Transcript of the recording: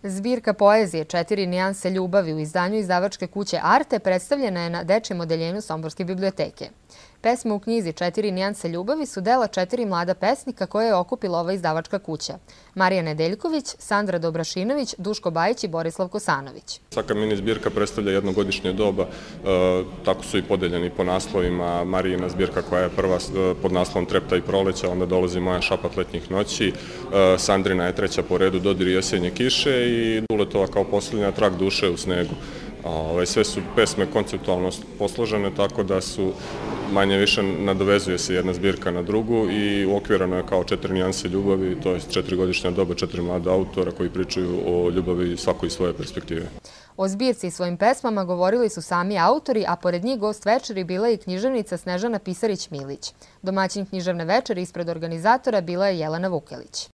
Zbirka poezije "Četiri nijanse ljubavi" u izdanju izdavačke kuće Arte predstavljena je na dečijem odeljenju Somborske biblioteke. Pesme u knjizi "Četiri nijanse ljubavi" su dela 4 mlada pesnika koje je okupila ova izdavačka kuća: Marija Nedeljković, Sandra Dobrašinović, Duško Bajić i Borislav Kosanović. Svaka mini zbirka predstavlja jednogodišnje doba, tako su i podeljeni po naslovima. Marijina zbirka koja je prva pod naslovom "Trepta i proleća", onda dolazi "Moja šapat letnjih noći", Sandrina je treća po redu "Dodiri jesenje kiše" i Duletova kao posljednja "Trag duše u snegu". Sve su pesme konceptualno posložene, tako da su manje više nadovezuje se jedna zbirka na drugu i uokvirano je kao 4 nijanse ljubavi, to je 4-godišnja doba 4 mlada autora koji pričaju o ljubavi svako iz svoje perspektive. O zbirci i svojim pesmama govorili su sami autori, a pored njih gost večeri bila je i književnica Snežana Pisarić-Milić. Domaćin književne večeri ispred organizatora bila je Jelena Vukelić.